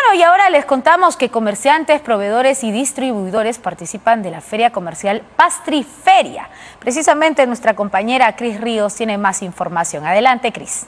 Bueno, y ahora les contamos que comerciantes, proveedores y distribuidores participan de la feria comercial Pastriferia. Precisamente nuestra compañera Cris Ríos tiene más información. Adelante, Cris.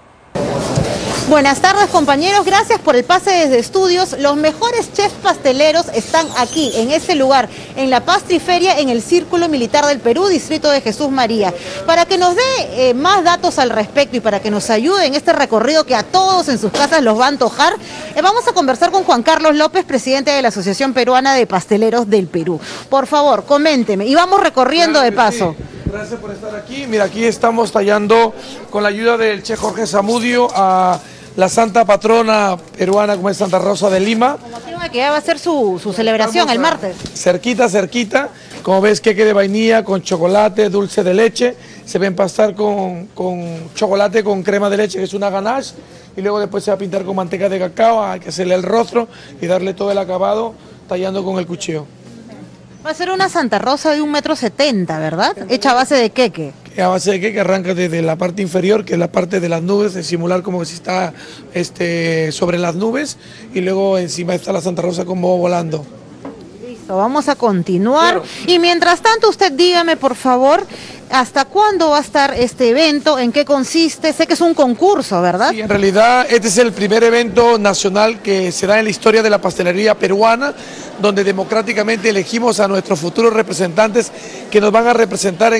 Buenas tardes, compañeros, gracias por el pase desde estudios. Los mejores chefs pasteleros están aquí, en este lugar, en la Pastriferia, en el Círculo Militar del Perú, distrito de Jesús María. Para que nos dé más datos al respecto y para que nos ayude en este recorrido que a todos en sus casas los va a antojar, vamos a conversar con Juan Carlos López, presidente de la Asociación Peruana de Pasteleros del Perú. Por favor, coménteme, y vamos recorriendo de paso. Sí. Gracias por estar aquí. Mira, aquí estamos tallando con la ayuda del chef Jorge Zamudio a la santa patrona peruana como es Santa Rosa de Lima. Como motivo de que ya va a ser su celebración el martes. Cerquita. Como ves, queque de vainilla con chocolate, dulce de leche. Se va a empastar con chocolate con crema de leche, que es una ganache. Y luego después se va a pintar con manteca de cacao. Hay que hacerle el rostro y darle todo el acabado tallando con el cuchillo. Va a ser una Santa Rosa de 1,70 m, ¿verdad? Hecha a base de queque. A base de queque, arranca desde la parte inferior, que es la parte de las nubes, de simular como si está sobre las nubes, y luego encima está la Santa Rosa como volando. Listo, vamos a continuar. Claro. Y mientras tanto, usted dígame, por favor, ¿hasta cuándo va a estar este evento? ¿En qué consiste? Sé que es un concurso, ¿verdad? Sí, en realidad este es el primer evento nacional que se da en la historia de la pastelería peruana, donde democráticamente elegimos a nuestros futuros representantes que nos van a representar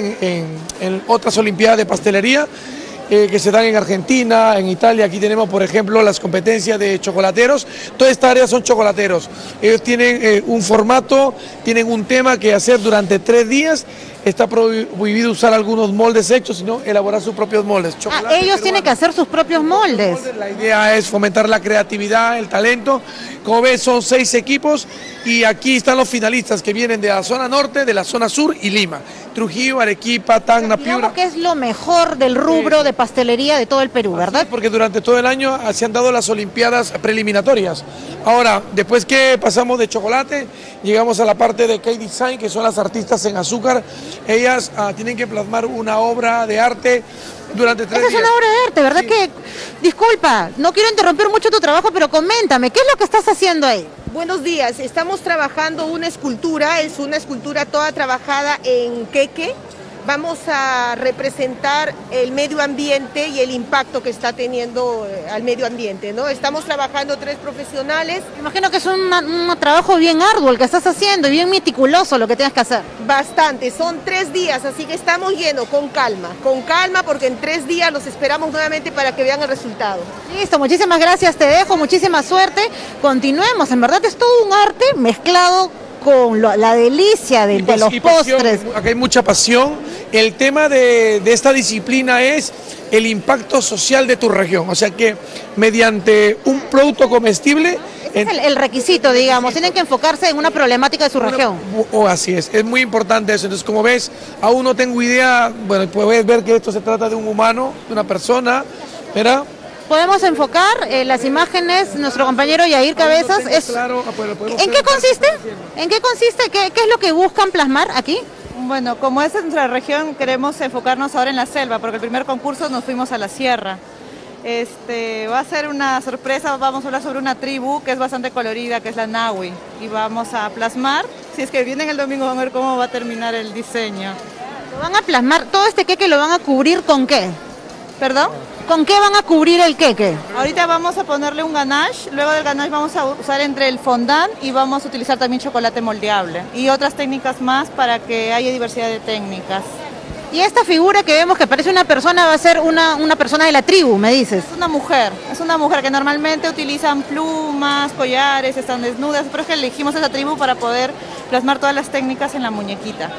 en otras Olimpiadas de Pastelería que se dan en Argentina, en Italia. Aquí tenemos, por ejemplo, las competencias de chocolateros. Toda esta área son chocolateros. Ellos tienen un formato, tienen un tema que hacer durante 3 días. Está prohibido usar algunos moldes hechos, sino elaborar sus propios moldes. Ellos tienen que hacer sus propios moldes. La idea es fomentar la creatividad, el talento. Como ves, son 6 equipos y aquí están los finalistas que vienen de la zona norte, de la zona sur y Lima. Trujillo, Arequipa, Tacna, Piura. Digamos que es lo mejor del rubro de pastelería de todo el Perú, ¿verdad? Sí, porque durante todo el año se han dado las Olimpiadas preliminatorias. Ahora, después que pasamos de chocolate, llegamos a la parte de K-Design, que son las artistas en azúcar. Ellas tienen que plasmar una obra de arte durante 3 días. Esa es una obra de arte, ¿verdad? Sí. Que, disculpa, no quiero interrumpir mucho tu trabajo, pero coméntame, ¿qué es lo que estás haciendo ahí? Buenos días, estamos trabajando una escultura, es una escultura toda trabajada en queque. Vamos a representar el medio ambiente y el impacto que está teniendo al medio ambiente, ¿no? Estamos trabajando 3 profesionales. Me imagino que es un trabajo bien arduo el que estás haciendo y bien meticuloso lo que tienes que hacer. Bastante, son 3 días, así que estamos yendo con calma, porque en 3 días los esperamos nuevamente para que vean el resultado. Listo, muchísimas gracias, te dejo, muchísima suerte. Continuemos, en verdad es todo un arte mezclado con la delicia de los postres. Acá hay mucha pasión. El tema de esta disciplina es el impacto social de tu región. O sea que mediante un producto comestible... Es el requisito, digamos. Tienen que enfocarse en una problemática de su región. Así es muy importante eso. Entonces, como ves, aún no tengo idea. Bueno, puedes ver que esto se trata de un humano, de una persona, ¿verdad? Podemos enfocar las imágenes, nuestro compañero Yair Cabezas. ¿En qué consiste? ¿En qué consiste? ¿Qué es lo que buscan plasmar aquí? Bueno, como es nuestra región, queremos enfocarnos ahora en la selva, porque el primer concurso nos fuimos a la sierra. Va a ser una sorpresa, vamos a hablar sobre una tribu que es bastante colorida, que es la Nahui, y vamos a plasmar, si es que vienen el domingo van a ver cómo va a terminar el diseño. ¿Lo van a plasmar? ¿Todo este queque lo van a cubrir con qué? ¿Perdón? ¿Con qué van a cubrir el queque? Ahorita vamos a ponerle un ganache, luego del ganache vamos a usar entre el fondant y vamos a utilizar también chocolate moldeable y otras técnicas más para que haya diversidad de técnicas. Y esta figura que vemos que parece una persona va a ser una persona de la tribu, me dices. Es una mujer que normalmente utilizan plumas, collares, están desnudas, pero es que elegimos esa tribu para poder plasmar todas las técnicas en la muñequita.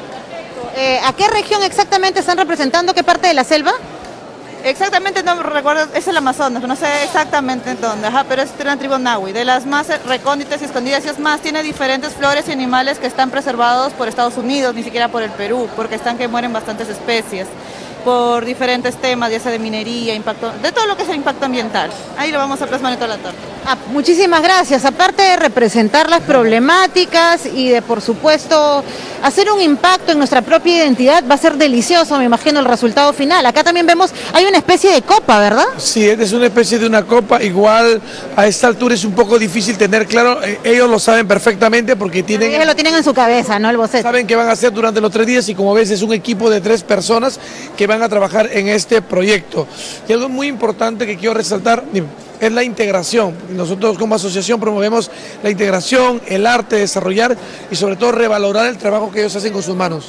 ¿A qué región exactamente están representando? ¿Qué parte de la selva? Exactamente no recuerdo, es el Amazonas, no sé exactamente en dónde, pero es una tribu Nahui, de las más recónditas y escondidas, y es más, tiene diferentes flores y animales que están preservados por Estados Unidos, ni siquiera por el Perú, porque están que mueren bastantes especies. por diferentes temas, ya sea de minería, impacto, de todo lo que es el impacto ambiental. Ahí lo vamos a plasmar en toda la tarde. Muchísimas gracias. Aparte de representar las problemáticas y de, por supuesto, hacer un impacto en nuestra propia identidad, va a ser delicioso, me imagino, el resultado final. Acá también vemos, hay una especie de copa, ¿verdad? Sí, es una especie de una copa. Igual a esta altura es un poco difícil tener claro, ellos lo saben perfectamente porque tienen... Ellos lo tienen en su cabeza, ¿no? El boceto. Saben qué van a hacer durante los 3 días y como ves es un equipo de 3 personas que van a trabajar en este proyecto. Y algo muy importante que quiero resaltar es la integración. Nosotros como asociación promovemos la integración, el arte, desarrollar y sobre todo revalorar el trabajo que ellos hacen con sus manos.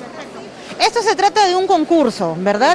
Esto se trata de un concurso, ¿verdad?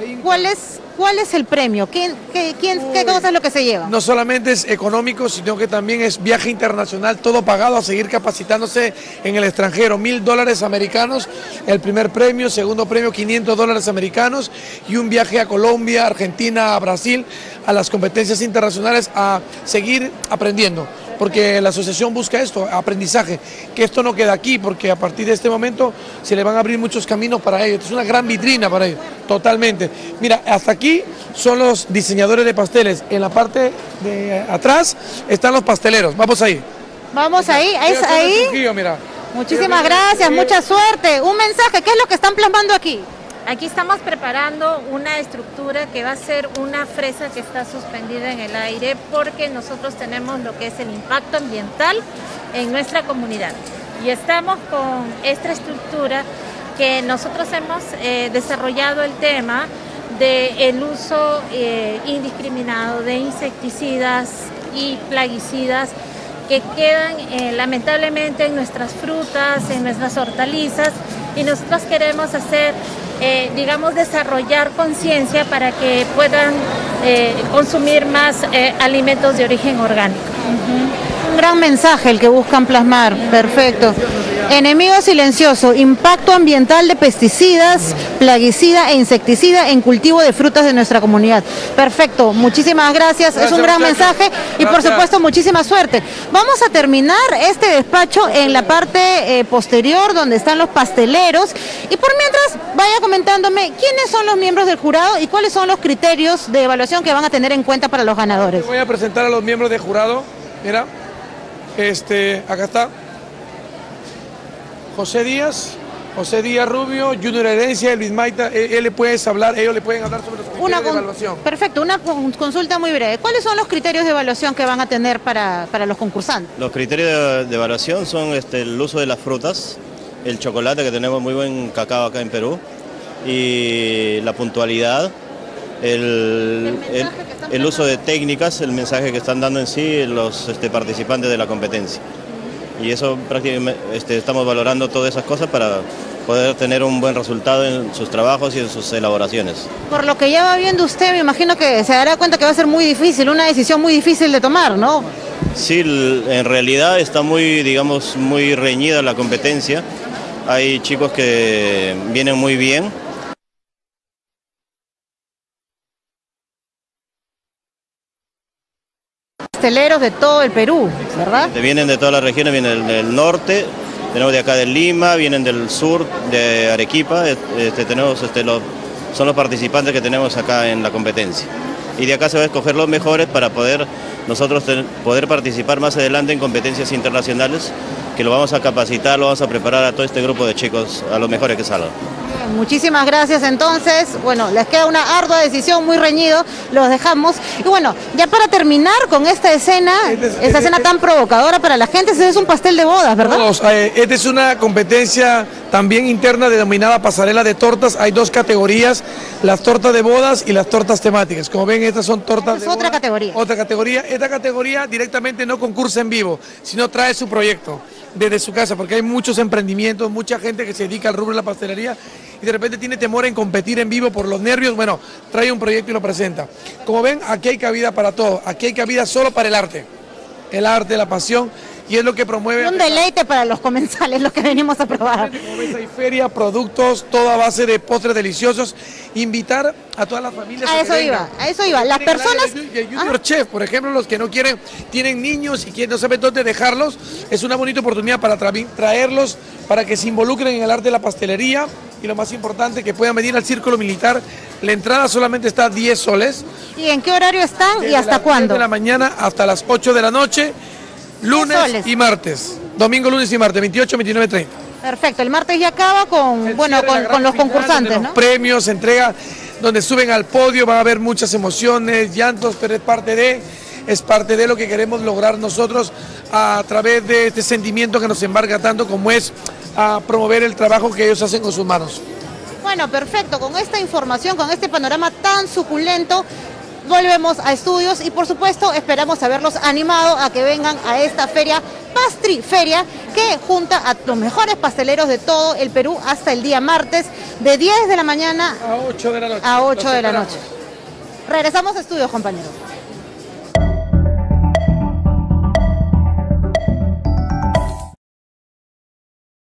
¿Cuál es el premio? ¿Qué cosa es lo que se lleva? No solamente es económico, sino que también es viaje internacional, todo pagado a seguir capacitándose en el extranjero. $1000 americanos, el primer premio, segundo premio $500 americanos y un viaje a Colombia, Argentina, a Brasil, a las competencias internacionales a seguir aprendiendo. Porque la asociación busca esto, aprendizaje, que esto no queda aquí, porque a partir de este momento se le van a abrir muchos caminos para ellos. Es una gran vitrina para ellos, totalmente. Mira, hasta aquí son los diseñadores de pasteles. En la parte de atrás están los pasteleros. Vamos ahí. Vamos ahí, ¿es ahí? Mira. Muchísimas gracias, mucha suerte. Un mensaje, ¿qué es lo que están plasmando aquí? Aquí estamos preparando una estructura que va a ser una fresa que está suspendida en el aire porque nosotros tenemos lo que es el impacto ambiental en nuestra comunidad. Y estamos con esta estructura que nosotros hemos desarrollado el tema del uso indiscriminado de insecticidas y plaguicidas que quedan lamentablemente en nuestras frutas, en nuestras hortalizas, y nosotros queremos hacer, desarrollar conciencia para que puedan consumir más alimentos de origen orgánico. Un gran mensaje el que buscan plasmar, perfecto. Enemigo silencioso, impacto ambiental de pesticidas, plaguicida e insecticida en cultivo de frutas de nuestra comunidad. Perfecto, muchísimas gracias, es un gran mensaje y por supuesto muchísima suerte. Vamos a terminar este despacho en la parte posterior donde están los pasteleros y por mientras vaya comentándome quiénes son los miembros del jurado y cuáles son los criterios de evaluación que van a tener en cuenta para los ganadores. Voy a presentar a los miembros del jurado, mira, acá está. José Díaz Rubio, Junior Herencia, Elvis Maita, ellos le pueden hablar sobre los criterios de evaluación. Perfecto, una consulta muy breve. ¿Cuáles son los criterios de evaluación que van a tener para los concursantes? Los criterios de evaluación son el uso de las frutas, el chocolate, que tenemos muy buen cacao acá en Perú, y la puntualidad, el uso de técnicas, el mensaje que están dando en sí los participantes de la competencia. Y eso prácticamente estamos valorando todas esas cosas para poder tener un buen resultado en sus trabajos y en sus elaboraciones. Por lo que ya va viendo usted, me imagino que se dará cuenta que va a ser muy difícil, una decisión muy difícil de tomar, ¿no? Sí, en realidad está muy reñida la competencia. Hay chicos que vienen muy bien. Pasteleros de todo el Perú, ¿verdad? Vienen de todas las regiones, vienen del norte, tenemos de acá de Lima, vienen del sur, de Arequipa, son los participantes que tenemos acá en la competencia. Y de acá se va a escoger los mejores para nosotros poder participar más adelante en competencias internacionales, que lo vamos a capacitar, lo vamos a preparar a todo este grupo de chicos, a los mejores que salgan. Muchísimas gracias entonces, bueno, les queda una ardua decisión, muy reñido, los dejamos. Y bueno, ya para terminar con esta escena, esta escena tan provocadora para la gente, este es un pastel de bodas, ¿verdad? Esta es una competencia también interna denominada pasarela de tortas. Hay 2 categorías, las tortas de bodas y las tortas temáticas. Como ven, estas son tortas de bodas. Otra categoría. Otra categoría. Esta categoría directamente no concursa en vivo, sino trae su proyecto desde su casa, porque hay muchos emprendimientos, mucha gente que se dedica al rubro de la pastelería y de repente tiene temor en competir en vivo por los nervios. Bueno, trae un proyecto y lo presenta. Como ven, aquí hay cabida para todo, aquí hay cabida solo para el arte, la pasión, y es lo que promueve... Un deleite para los comensales, lo que venimos a probar. Como ves, hay feria, productos, toda a base de postres deliciosos, invitar a todas las familias. A eso iba. Las personas... Y el Junior Chef, por ejemplo, los que no quieren, tienen niños y que no saben dónde dejarlos, es una bonita oportunidad para traerlos, para que se involucren en el arte de la pastelería y lo más importante, que puedan venir al Círculo Militar. La entrada solamente está a 10 soles. ¿Y en qué horario están y hasta cuándo? De la mañana hasta las 8 de la noche, lunes y martes. Domingo, lunes y martes, 28, 29, 30. Perfecto, el martes ya acaba con los concursantes, ¿no? Premios, entrega, donde suben al podio, va a haber muchas emociones, llantos, pero es parte de lo que queremos lograr nosotros a través de este sentimiento que nos embarga tanto como es a promover el trabajo que ellos hacen con sus manos. Bueno, perfecto, con esta información, con este panorama tan suculento, volvemos a estudios y por supuesto esperamos haberlos animado a que vengan a esta feria, Pastriferia, que junta a los mejores pasteleros de todo el Perú hasta el día martes, de 10 de la mañana a 8 de la noche. A 8 de la noche. Regresamos a estudios, compañeros.